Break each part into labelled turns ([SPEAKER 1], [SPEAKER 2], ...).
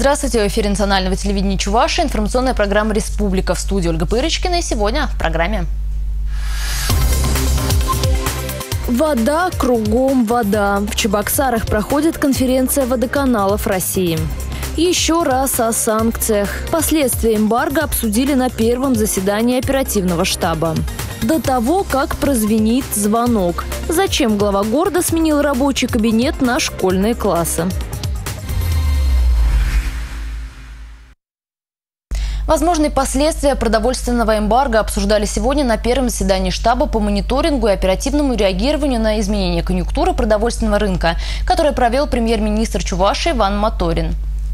[SPEAKER 1] Здравствуйте, в эфире национального телевидения Чувашии, информационная программа «Республика». В студии Ольга Пырочкина. И сегодня в программе.
[SPEAKER 2] Вода, кругом вода. В Чебоксарах проходит конференция водоканалов России. Еще раз о санкциях. Последствия эмбарго обсудили на первом заседании оперативного штаба. До того, как прозвенит звонок. Зачем глава города сменил рабочий кабинет на школьные классы?
[SPEAKER 1] Возможные последствия продовольственного эмбарго обсуждали сегодня на первом заседании штаба по мониторингу и оперативному реагированию на изменения конъюнктуры продовольственного рынка, которое провел премьер-министр Чувашии Иван Моторин.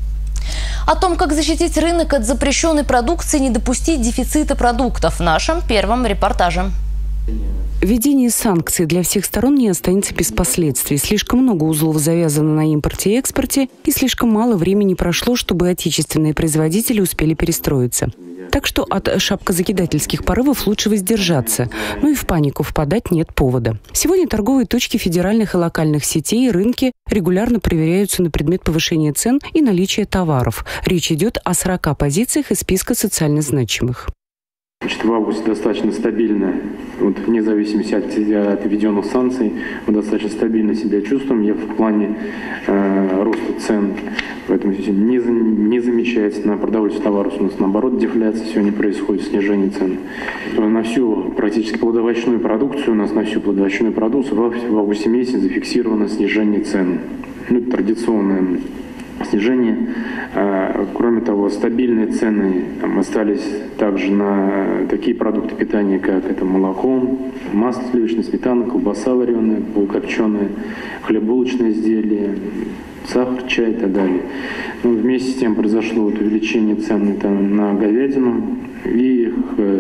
[SPEAKER 1] О том, как защитить рынок от запрещенной продукции и не допустить дефицита продуктов в нашем первом репортаже.
[SPEAKER 3] Введение санкций для всех сторон не останется без последствий. Слишком много узлов завязано на импорте и экспорте, и слишком мало времени прошло, чтобы отечественные производители успели перестроиться. Так что от шапкозакидательских порывов лучше воздержаться. Ну и в панику впадать нет повода. Сегодня торговые точки федеральных и локальных сетей и рынки регулярно проверяются на предмет повышения цен и наличия товаров. Речь идет о 40 позициях из списка социально значимых.
[SPEAKER 4] В августе достаточно стабильно, вне зависимости от введенных санкций, мы достаточно стабильно себя чувствуем. Я в плане роста цен, поэтому не замечается на продовольственный товар. У нас наоборот дефляция, сегодня происходит снижение цен. На всю практически плодовочную продукцию, у нас на всю плодовочную продукцию в августе месяце зафиксировано снижение цен. Это традиционное снижение. Кроме того, стабильные цены остались также на такие продукты питания, как это молоко, масло сливочное, сметана, колбаса вареная, полукопченая, хлебобулочные изделия, сахар, чай и так далее. Вместе с тем произошло увеличение цен на говядину и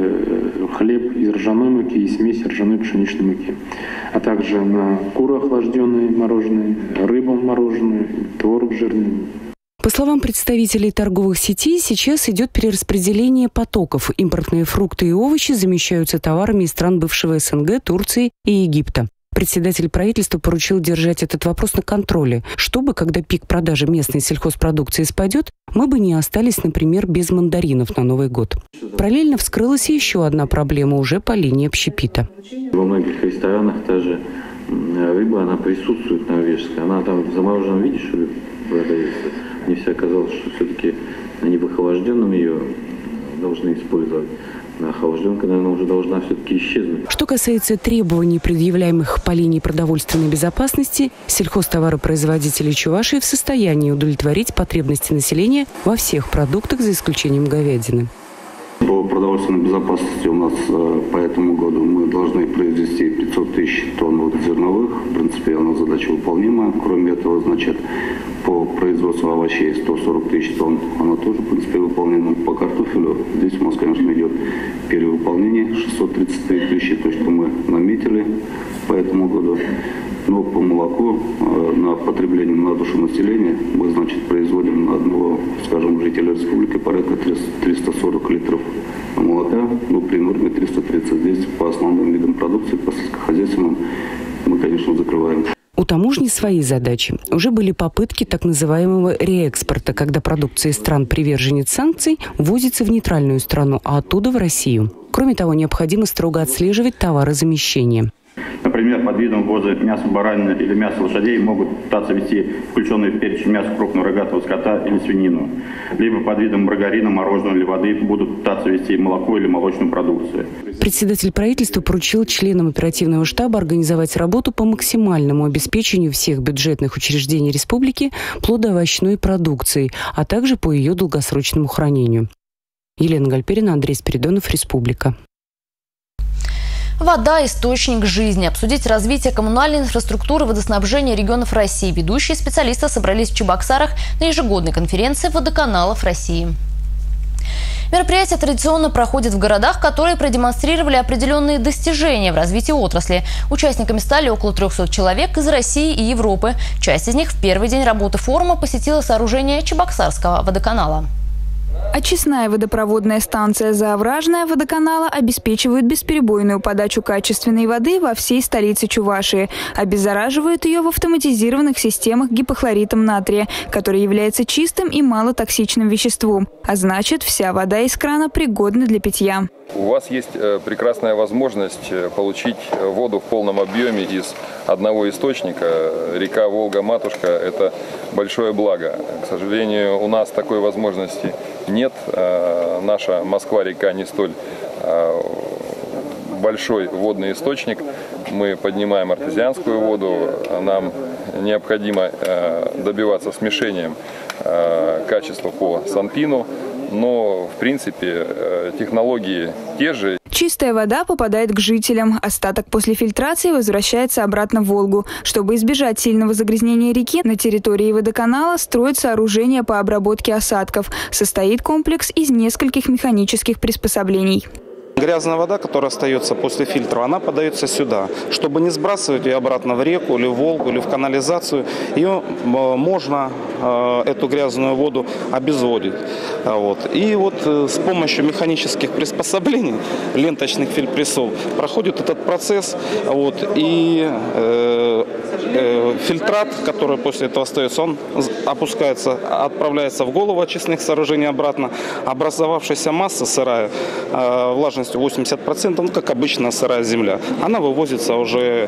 [SPEAKER 4] хлеб из ржаной муки и смесь ржаной пшеничной муки, а также на куры охлажденные мороженые, рыбу мороженую, творог жирный.
[SPEAKER 3] По словам представителей торговых сетей, сейчас идет перераспределение потоков. Импортные фрукты и овощи замещаются товарами из стран бывшего СНГ, Турции и Египта. Председатель правительства поручил держать этот вопрос на контроле, чтобы, когда пик продажи местной сельхозпродукции спадет, мы бы не остались, например, без мандаринов на Новый год. Параллельно вскрылась еще одна проблема уже по линии общепита.
[SPEAKER 5] Во многих ресторанах та же рыба, она присутствует норвежская, она там в замороженном виде, что ли, продается. Мне всегда казалось, что все-таки они в охлажденном ее должны использовать. А охлажденка, наверное, уже должна все-таки исчезнуть.
[SPEAKER 3] Что касается требований, предъявляемых по линии продовольственной безопасности, сельхозтоваропроизводители Чувашии в состоянии удовлетворить потребности населения во всех продуктах, за исключением говядины.
[SPEAKER 6] По продовольственной безопасности у нас по этому году мы должны произвести 500 тысяч тонн зерновых. В принципе, она задача выполнима. Кроме этого, значит, по производству овощей 140 тысяч тонн, она тоже, в принципе, выполнена. По картофелю здесь у нас, конечно, идет перевыполнение 633 тысячи, то, что мы наметили по этому году. Но по молоку на потребление на душу населения мы, значит, производим на одного, скажем, жителя республики порядка 340 литров молока, но при норме 330. Здесь по основным видам продукции, по сельскохозяйственным, мы, конечно, закрываем.
[SPEAKER 3] У таможни свои задачи. Уже были попытки так называемого реэкспорта, когда продукция из стран приверженец санкций ввозится в нейтральную страну, а оттуда в Россию. Кроме того, необходимо строго отслеживать товарозамещение.
[SPEAKER 7] Например, под видом ввоза мяса баранины или мяса лошадей могут пытаться вести включенные в перечень мяса крупного рогатого скота или свинину. Либо под видом маргарина, мороженого или воды будут пытаться вести молоко или молочную продукцию.
[SPEAKER 3] Председатель правительства поручил членам оперативного штаба организовать работу по максимальному обеспечению всех бюджетных учреждений республики плодоовощной продукцией, а также по ее долгосрочному хранению. Елена Гальперина, Андрей Спиридонов, Республика.
[SPEAKER 1] Вода – источник жизни. Обсудить развитие коммунальной инфраструктуры водоснабжения регионов России ведущие специалисты собрались в Чебоксарах на ежегодной конференции водоканалов России. Мероприятие традиционно проходит в городах, которые продемонстрировали определенные достижения в развитии отрасли. Участниками стали около 300 человек из России и Европы. Часть из них в первый день работы форума посетила сооружение Чебоксарского водоканала.
[SPEAKER 8] Очистная водопроводная станция «Заовражная» водоканала обеспечивает бесперебойную подачу качественной воды во всей столице Чувашии. Обеззараживают ее в автоматизированных системах гипохлоритом натрия, который является чистым и малотоксичным веществом. А значит, вся вода из крана пригодна для питья.
[SPEAKER 9] У вас есть прекрасная возможность получить воду в полном объеме из одного источника. Река Волга-Матушка – это большое благо. К сожалению, у нас такой возможности нет. Наша Москва-река не столь большой водный источник. Мы поднимаем артезианскую воду. Нам необходимо добиваться смешением качества по Санпину. Но, в принципе, технологии те же.
[SPEAKER 8] Чистая вода попадает к жителям. Остаток после фильтрации возвращается обратно в Волгу. Чтобы избежать сильного загрязнения реки, на территории водоканала строят сооружение по обработке осадков. Состоит комплекс из нескольких механических приспособлений.
[SPEAKER 10] Грязная вода, которая остается после фильтра, она подается сюда. Чтобы не сбрасывать ее обратно в реку или в Волгу, или в канализацию, ее можно, эту грязную воду, обезводить. И вот с помощью механических приспособлений, ленточных фильтрессов, проходит этот процесс. И фильтрат, который после этого остается, он опускается, отправляется в голову очистных сооружений обратно. Образовавшаяся масса сырая, влажность 80%, как обычная сырая земля. Она вывозится уже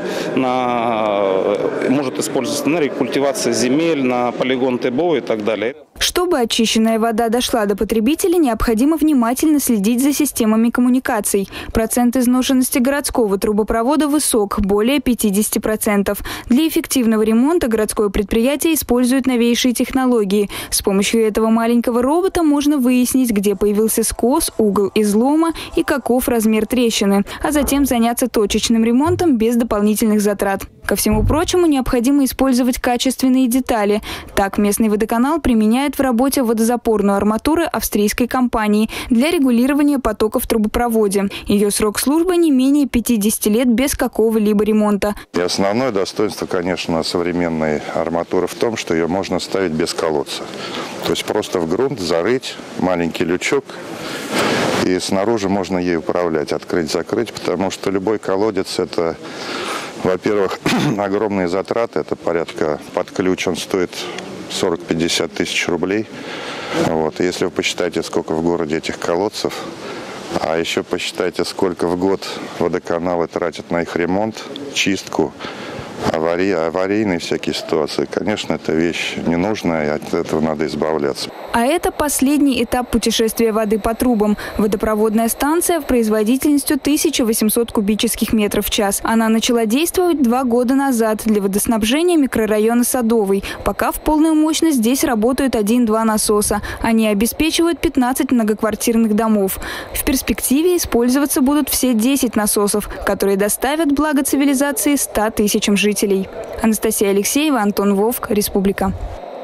[SPEAKER 10] может использоваться на рекультивацию земель, на полигон ТБО и так далее.
[SPEAKER 8] Чтобы очищенная вода дошла до потребителя, необходимо внимательно следить за системами коммуникаций. Процент изношенности городского трубопровода высок, более 50%. Для эффективного ремонта городское предприятие использует новейшие технологии. С помощью этого маленького робота можно выяснить, где появился скос, угол излома и каков размер трещины, а затем заняться точечным ремонтом без дополнительных затрат. Ко всему прочему, необходимо использовать качественные детали. Так, местный водоканал применяет в работе водозапорную арматуру австрийской компании для регулирования потока в трубопроводе. Ее срок службы не менее 50 лет без какого-либо ремонта.
[SPEAKER 11] И основное достоинство, конечно, современной арматуры в том, что ее можно ставить без колодца. То есть просто в грунт зарыть маленький лючок, и снаружи можно ей управлять, открыть-закрыть, потому что любой колодец – это, во-первых, огромные затраты, это порядка, под ключ он стоит 40-50 тысяч рублей. Если вы посчитаете, сколько в городе этих колодцев, а еще посчитайте, сколько в год водоканалы тратят на их ремонт, чистку, аварийные всякие ситуации. Конечно, это вещь ненужная, и от этого надо избавляться.
[SPEAKER 8] А это последний этап путешествия воды по трубам. Водопроводная станция в производительностью 1800 кубических метров в час. Она начала действовать 2 года назад для водоснабжения микрорайона Садовый. Пока в полную мощность здесь работают 1-2 насоса. Они обеспечивают 15 многоквартирных домов. В перспективе использоваться будут все 10 насосов, которые доставят благо цивилизации 100 тысячам жителей. Анастасия Алексеева, Антон Вовк, Республика.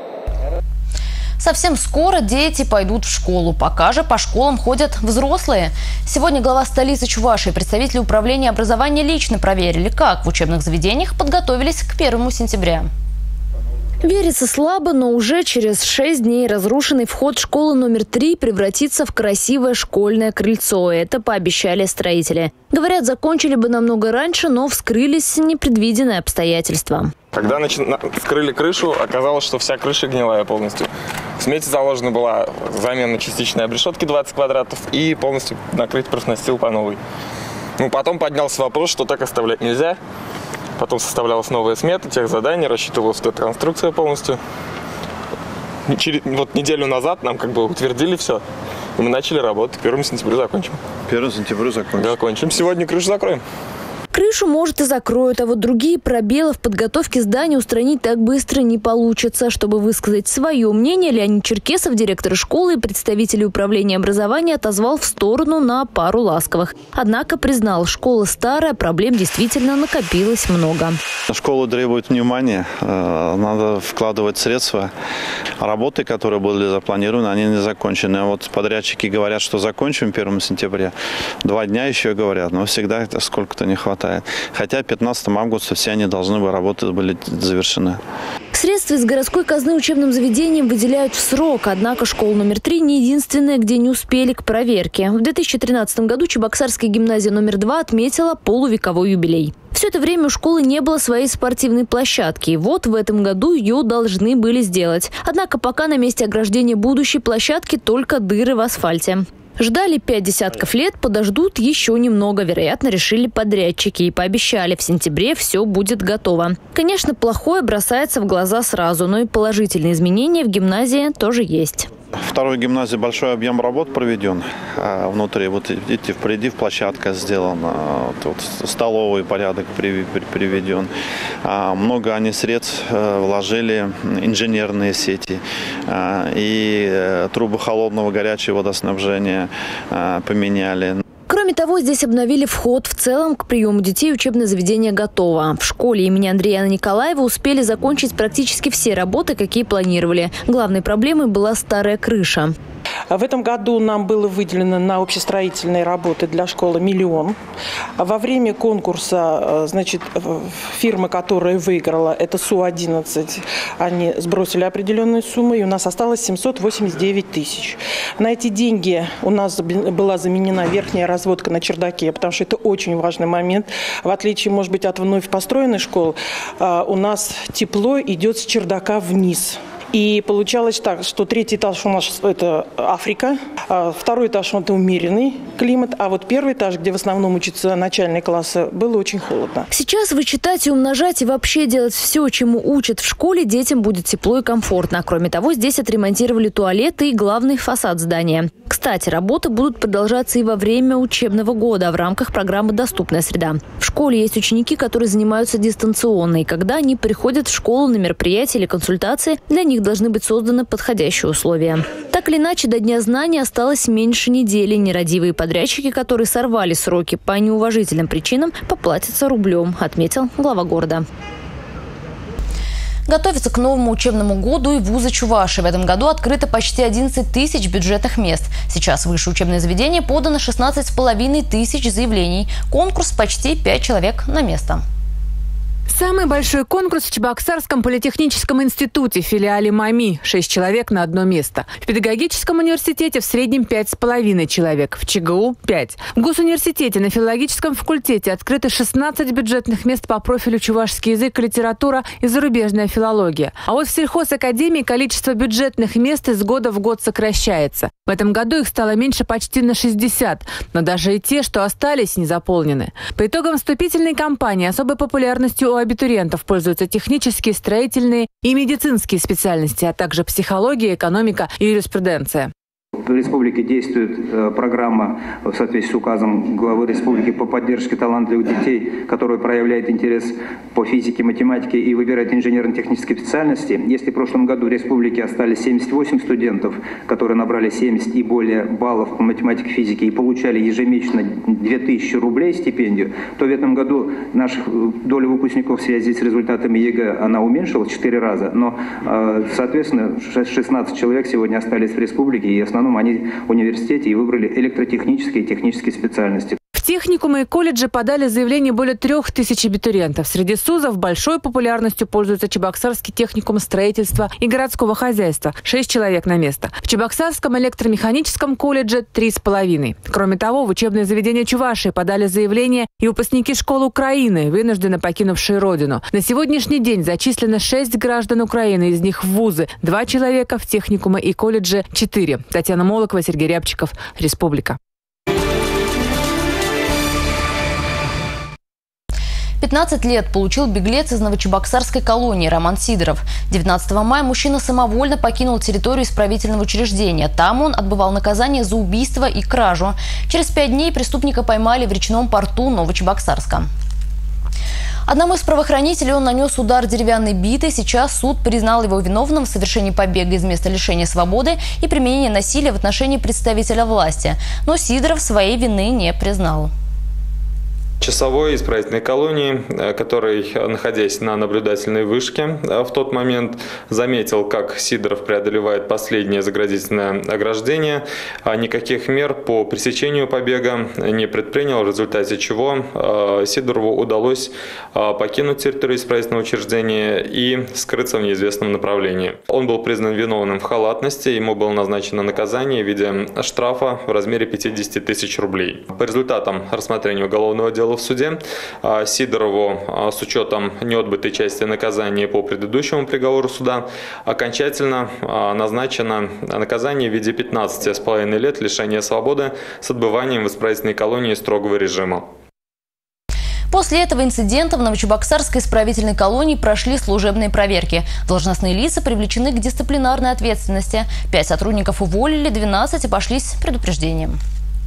[SPEAKER 1] Совсем скоро дети пойдут в школу. Пока же по школам ходят взрослые. Сегодня глава столицы Чувашии, представители управления образования лично проверили, как в учебных заведениях подготовились к 1 сентября.
[SPEAKER 2] Верится слабо, но уже через 6 дней разрушенный вход школы номер 3 превратится в красивое школьное крыльцо. Это пообещали строители. Говорят, закончили бы намного раньше, но вскрылись непредвиденные обстоятельства.
[SPEAKER 12] Когда вскрыли крышу, оказалось, что вся крыша гнилая полностью. В смете заложена была замена частичной обрешетки 20 квадратов и полностью накрыть профнастил по новой. Потом поднялся вопрос, что так оставлять нельзя. Потом составлялась новая смета, тех заданий, рассчитывалась эта конструкция полностью. Неделю назад нам утвердили все. И мы начали работать. 1 сентября закончим.
[SPEAKER 13] 1 сентября закончим.
[SPEAKER 12] Закончим. Сегодня крышу закроем.
[SPEAKER 2] Крышу, может, и закроют, а вот другие пробелы в подготовке здания устранить так быстро не получится. Чтобы высказать свое мнение, Леонид Черкесов, директор школы и представители управления образования, отозвал в сторону на пару ласковых. Однако признал, школа старая, проблем действительно накопилось много.
[SPEAKER 13] Школа требует внимания, надо вкладывать средства. Работы, которые были запланированы, они не закончены. А вот подрядчики говорят, что закончим 1 сентября. 2 дня еще говорят, но всегда это сколько-то не хватает. Хотя 15 августа все они должны быть, работы были завершены.
[SPEAKER 2] Средства из городской казны учебным заведениям выделяют в срок, однако школа номер 3 не единственная, где не успели к проверке. В 2013 году Чебоксарская гимназия номер 2 отметила полувековой юбилей. Все это время у школы не было своей спортивной площадки. И вот в этом году ее должны были сделать. Однако пока на месте ограждения будущей площадки только дыры в асфальте. Ждали 5 десятков лет, подождут еще немного. Вероятно, решили подрядчики и пообещали, в сентябре все будет готово. Конечно, плохое бросается в глаза сразу, но и положительные изменения в гимназии тоже есть.
[SPEAKER 13] Второй гимназии большой объем работ проведен. Внутри, вот видите, впереди площадка сделана, вот столовый порядок приведен. Много они средств вложили, инженерные сети и трубы холодного горячего водоснабжения поменяли.
[SPEAKER 2] Кроме того, здесь обновили вход. В целом к приему детей учебное заведение готово. В школе имени Андрея Николаева успели закончить практически все работы, какие планировали. Главной проблемой была старая крыша.
[SPEAKER 14] В этом году нам было выделено на общестроительные работы для школы 1 миллион. Во время конкурса, значит, фирма, которая выиграла, это СУ-11, они сбросили определенную сумму, и у нас осталось 789 тысяч. На эти деньги у нас была заменена верхняя разводка на чердаке, потому что это очень важный момент. В отличие, может быть, от вновь построенной школы, у нас тепло идет с чердака вниз. И получалось так, что 3-й этаж у нас это Африка, 2-й этаж это умеренный климат, а вот 1-й этаж, где в основном учатся начальные классы, было очень холодно.
[SPEAKER 2] Сейчас вычитать и умножать и вообще делать все, чему учат в школе, детям будет тепло и комфортно. Кроме того, здесь отремонтировали туалеты и главный фасад здания. Кстати, работы будут продолжаться и во время учебного года в рамках программы «Доступная среда». В школе есть ученики, которые занимаются дистанционно, и когда они приходят в школу на мероприятия или консультации, для них должны быть созданы подходящие условия. Так или иначе, до Дня знаний осталось меньше недели. Нерадивые подрядчики, которые сорвали сроки по неуважительным причинам, поплатятся рублем, отметил глава города.
[SPEAKER 1] Готовится к новому учебному году и вузы Чувашии. В этом году открыто почти 11 тысяч бюджетных мест. Сейчас в высшее учебное заведение подано 16,5 тысяч заявлений. Конкурс почти 5 человек на место.
[SPEAKER 15] Самый большой конкурс в Чебоксарском политехническом институте, филиале МАМИ. 6 человек на одно место. В педагогическом университете в среднем 5,5 человек. В ЧГУ – 5. В Госуниверситете на филологическом факультете открыто 16 бюджетных мест по профилю чувашский язык и литература и зарубежная филология. А вот в сельхозакадемии количество бюджетных мест из года в год сокращается. В этом году их стало меньше почти на 60. Но даже и те, что остались, не заполнены. По итогам вступительной кампании особой популярностью у абитуриентов пользуются технические, строительные и медицинские специальности, а также психология, экономика и юриспруденция.
[SPEAKER 16] В республике действует программа в соответствии с указом главы республики по поддержке талантливых детей, которая проявляет интерес по физике, математике и выбирает инженерно-технические специальности. Если в прошлом году в республике остались 78 студентов, которые набрали 70 и более баллов по математике, физике и получали ежемесячно 2000 рублей стипендию, то в этом году наша доля выпускников в связи с результатами ЕГЭ она уменьшилась в 4 раза, но, соответственно, 16 человек сегодня остались в республике, и в основном они в университете и выбрали электротехнические и технические специальности.
[SPEAKER 15] В техникумы и колледжи подали заявление более 3000 абитуриентов. Среди СУЗов большой популярностью пользуется Чебоксарский техникум строительства и городского хозяйства. 6 человек на место. В Чебоксарском электромеханическом колледже 3,5. Кроме того, в учебное заведение Чувашии подали заявление и выпускники школ Украины, вынужденно покинувшие родину. На сегодняшний день зачислено 6 граждан Украины, из них в вузы 2 человека, в техникумы и колледже 4. Татьяна Молокова, Сергей Рябчиков, Республика.
[SPEAKER 1] 15 лет получил беглец из новочебоксарской колонии Роман Сидоров. 19 мая мужчина самовольно покинул территорию исправительного учреждения. Там он отбывал наказание за убийство и кражу. Через 5 дней преступника поймали в речном порту Новочебоксарска. Одному из правоохранителей он нанес удар деревянной битой. Сейчас суд признал его виновным в совершении побега из места лишения свободы и применении насилия в отношении представителя власти. Но Сидоров своей вины не признал.
[SPEAKER 17] Часовой исправительной колонии, который, находясь на наблюдательной вышке, в тот момент заметил, как Сидоров преодолевает последнее заградительное ограждение, а никаких мер по пресечению побега не предпринял, в результате чего Сидорову удалось покинуть территорию исправительного учреждения и скрыться в неизвестном направлении. Он был признан виновным в халатности, ему было назначено наказание в виде штрафа в размере 50 тысяч рублей. По результатам рассмотрения уголовного дела в суде Сидорову с учетом неотбытой части наказания по предыдущему приговору суда окончательно назначено наказание в виде 15,5 лет лишения свободы с отбыванием в исправительной колонии строгого режима.
[SPEAKER 1] После этого инцидента в Новочебоксарской исправительной колонии прошли служебные проверки. Должностные лица привлечены к дисциплинарной ответственности. 5 сотрудников уволили, 12 обошлись с предупреждением.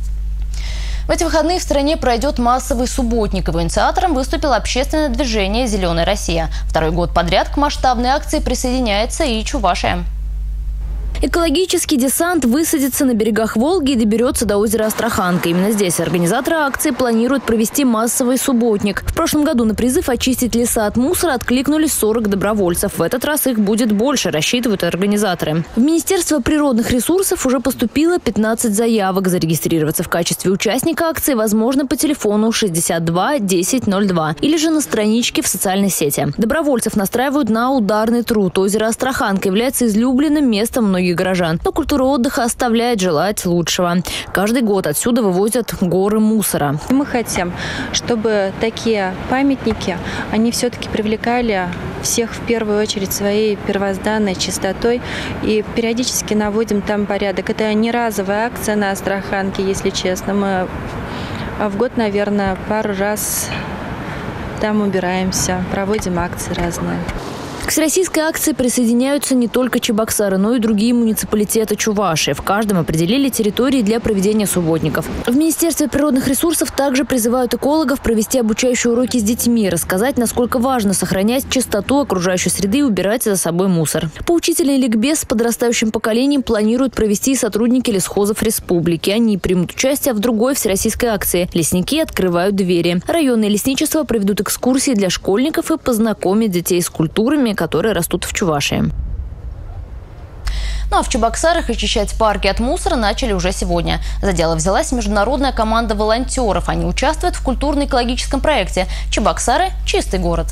[SPEAKER 1] В эти выходные в стране пройдет массовый субботник. Его инициатором выступило общественное движение «Зеленая Россия». Второй год подряд к масштабной акции присоединяется и Чувашия.
[SPEAKER 2] Экологический десант высадится на берегах Волги и доберется до озера Астраханка. Именно здесь организаторы акции планируют провести массовый субботник. В прошлом году на призыв очистить леса от мусора откликнулись 40 добровольцев. В этот раз их будет больше, рассчитывают организаторы. В Министерство природных ресурсов уже поступило 15 заявок. Зарегистрироваться в качестве участника акции возможно по телефону 62 10 02 или же на страничке в социальной сети. Добровольцев настраивают на ударный труд. Озеро Астраханка является излюбленным местом многих горожан, но культура отдыха оставляет желать лучшего. Каждый год отсюда вывозят горы мусора.
[SPEAKER 18] Мы хотим, чтобы такие памятники, они все-таки привлекали всех в первую очередь своей первозданной чистотой и периодически наводим там порядок. Это не разовая акция на Астраханке, если честно. Мы в год, наверное, пару раз там убираемся, проводим акции разные.
[SPEAKER 2] К всероссийской акции присоединяются не только Чебоксары, но и другие муниципалитеты Чувашии. В каждом определили территории для проведения субботников. В Министерстве природных ресурсов также призывают экологов провести обучающие уроки с детьми, рассказать, насколько важно сохранять чистоту окружающей среды и убирать за собой мусор. Поучительный ликбез с подрастающим поколением планируют провести и сотрудники лесхозов республики. Они примут участие в другой всероссийской акции. Лесники открывают двери. Районные лесничества проведут экскурсии для школьников и познакомят детей с культурами, которые растут в Чувашии.
[SPEAKER 1] Ну а в Чебоксарах очищать парки от мусора начали уже сегодня. За дело взялась международная команда волонтеров. Они участвуют в культурно-экологическом проекте «Чебоксары. Чистый город».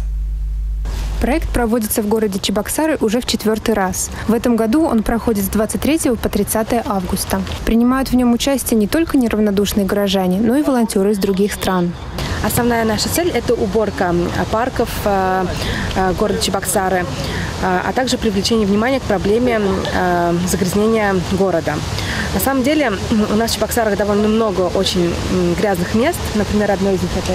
[SPEAKER 19] Проект проводится в городе Чебоксары уже в 4-й раз. В этом году он проходит с 23 по 30 августа. Принимают в нем участие не только неравнодушные горожане, но и волонтеры из других стран.
[SPEAKER 20] Основная наша цель – это уборка парков города Чебоксары, а также привлечение внимания к проблеме загрязнения города. На самом деле у нас в Чебоксарах довольно много очень грязных мест. Например, одно из них – это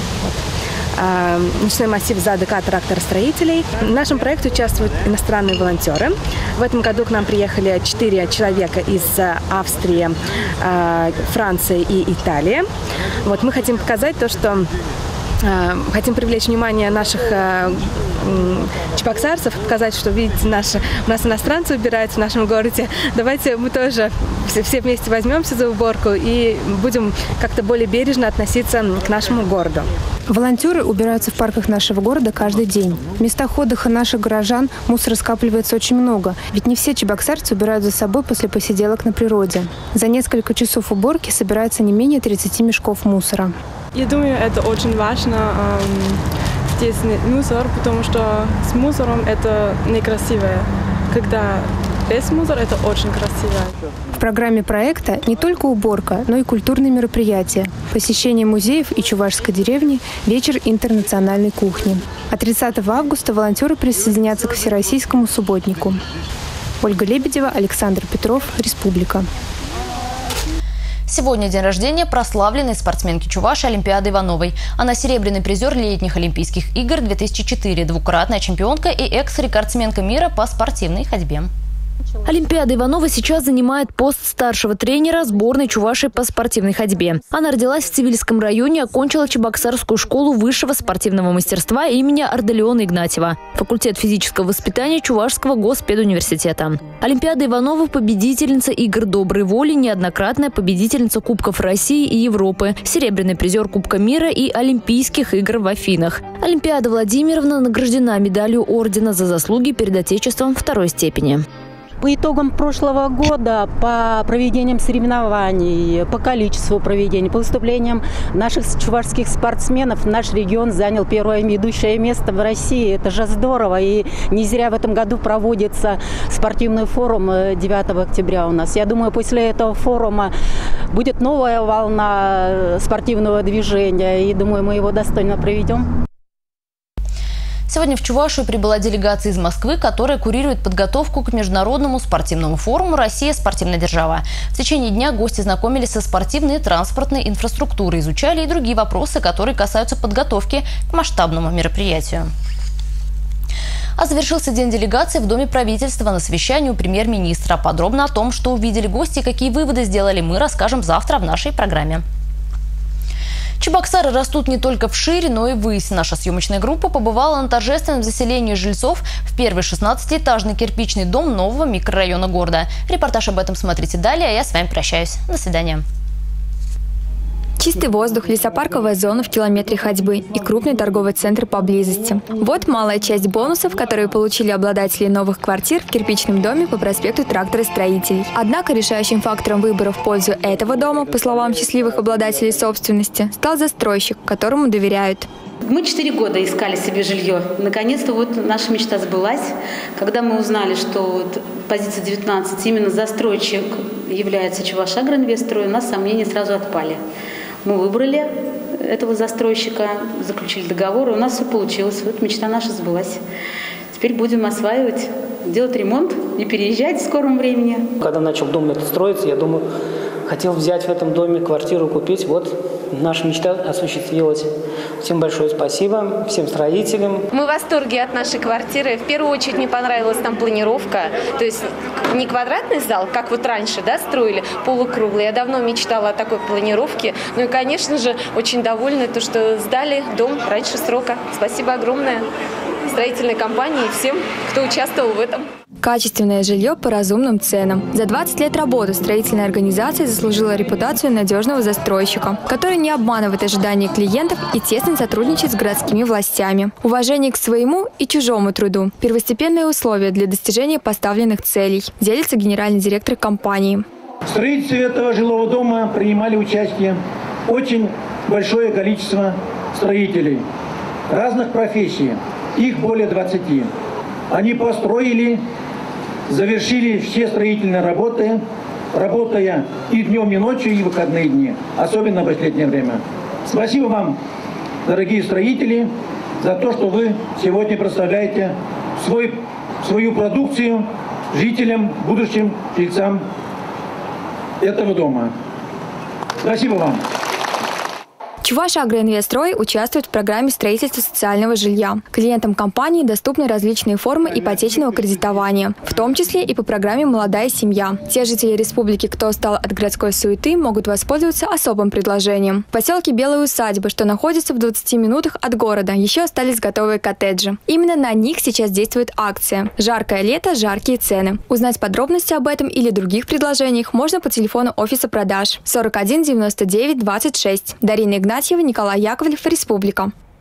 [SPEAKER 20] ночной массив ЗАДК тракторостроителей. В нашем проекте участвуют иностранные волонтеры. В этом году к нам приехали 4 человека из Австрии, Франции и Италии. Вот, мы хотим показать то, что хотим привлечь внимание наших чебоксарцев, показать, что, видите, у нас иностранцы убирают в нашем городе. Давайте мы тоже все вместе возьмемся за уборку и будем как-то более бережно относиться к нашему городу.
[SPEAKER 19] Волонтеры убираются в парках нашего города каждый день. В местах отдыха наших горожан мусора скапливается очень много, ведь не все чебоксарцы убирают за собой после посиделок на природе. За несколько часов уборки собирается не менее 30 мешков мусора.
[SPEAKER 21] Я думаю, это очень важно здесь мусор, потому что с мусором это некрасиво. Когда без мусора это очень красиво.
[SPEAKER 19] В программе проекта не только уборка, но и культурные мероприятия. Посещение музеев и чувашской деревни, вечер интернациональной кухни. А 30 августа волонтеры присоединятся к всероссийскому субботнику. Ольга Лебедева, Александр Петров, Республика.
[SPEAKER 1] Сегодня день рождения прославленной спортсменки Чувашии Олимпиады Ивановой. Она серебряный призер летних Олимпийских игр 2004, двукратная чемпионка и экс-рекордсменка мира по спортивной ходьбе.
[SPEAKER 2] Олимпиада Иванова сейчас занимает пост старшего тренера сборной Чувашии по спортивной ходьбе. Она родилась в Цивильском районе, окончила Чебоксарскую школу высшего спортивного мастерства имени Арделеона Игнатьева, факультет физического воспитания Чувашского госпедуниверситета. Олимпиада Иванова – победительница игр доброй воли, неоднократная победительница Кубков России и Европы, серебряный призер Кубка мира и Олимпийских игр в Афинах. Олимпиада Владимировна награждена медалью ордена за заслуги перед Отечеством второй степени.
[SPEAKER 4] По итогам прошлого года, по проведениям соревнований, по количеству проведений, по выступлениям наших чувашских спортсменов, наш регион занял первое ведущее место в России. Это же здорово. И не зря в этом году проводится спортивный форум 9 октября у нас. Я думаю, после этого форума будет новая волна спортивного движения. И думаю, мы его достойно проведем.
[SPEAKER 1] Сегодня в Чувашию прибыла делегация из Москвы, которая курирует подготовку к международному спортивному форуму «Россия – спортивная держава». В течение дня гости знакомились со спортивной и транспортной инфраструктурой, изучали и другие вопросы, которые касаются подготовки к масштабному мероприятию. А завершился день делегации в Доме правительства на совещании у премьер-министра. Подробно о том, что увидели гости и какие выводы сделали, мы расскажем завтра в нашей программе. Чебоксары растут не только вширь, но и ввысь. Наша съемочная группа побывала на торжественном заселении жильцов в первый 16-этажный кирпичный дом нового микрорайона города. Репортаж об этом смотрите далее, а я с вами прощаюсь. До свидания.
[SPEAKER 8] Чистый воздух, лесопарковая зона в километре ходьбы и крупный торговый центр поблизости. Вот малая часть бонусов, которые получили обладатели новых квартир в кирпичном доме по проспекту Тракторостроителей. Однако решающим фактором выбора в пользу этого дома, по словам счастливых обладателей собственности, стал застройщик, которому доверяют.
[SPEAKER 22] Мы 4 года искали себе жилье. Наконец-то вот наша мечта сбылась. Когда мы узнали, что вот позиция 19 именно застройщик является Чувашагроинвестору, у нас сомнения сразу отпали. Мы выбрали этого застройщика, заключили договор, и у нас все получилось. Вот мечта наша сбылась. Теперь будем осваивать, делать ремонт и переезжать в скором времени.
[SPEAKER 23] Когда начал дом этот строиться, я думаю, хотел взять в этом доме квартиру, купить. Вот наша мечта осуществилась. Всем большое спасибо, всем строителям.
[SPEAKER 24] Мы в восторге от нашей квартиры. В первую очередь мне понравилась там планировка. То есть не квадратный зал, как вот раньше, да, строили, полукруглый. Я давно мечтала о такой планировке. Ну и, конечно же, очень довольна, то, что сдали дом раньше срока. Спасибо огромное строительной компании и всем, кто участвовал в этом.
[SPEAKER 8] Качественное жилье по разумным ценам. За 20 лет работы строительная организация заслужила репутацию надежного застройщика, который не обманывает ожидания клиентов и тесно сотрудничает с городскими властями. Уважение к своему и чужому труду – первостепенное условие для достижения поставленных целей, делится генеральный директор компании.
[SPEAKER 25] В строительстве этого жилого дома принимали участие очень большое количество строителей разных профессий. Их более 20. Они построили, завершили все строительные работы, работая и днем, и ночью, и в выходные дни, особенно в последнее время. Спасибо вам, дорогие строители, за то, что вы сегодня представляете свою продукцию жителям, будущим жильцам этого дома. Спасибо вам.
[SPEAKER 8] Чувашагроинвестрой участвует в программе строительства социального жилья. Клиентам компании доступны различные формы ипотечного кредитования, в том числе и по программе «Молодая семья». Те жители республики, кто устал от городской суеты, могут воспользоваться особым предложением. В поселке Белая усадьба, что находится в 20 минутах от города, еще остались готовые коттеджи. Именно на них сейчас действует акция «Жаркое лето, жаркие цены». Узнать подробности об этом или других предложениях можно по телефону офиса продаж 41 99 26. Дарина Игнатьева, Николай Яковлев, Республика.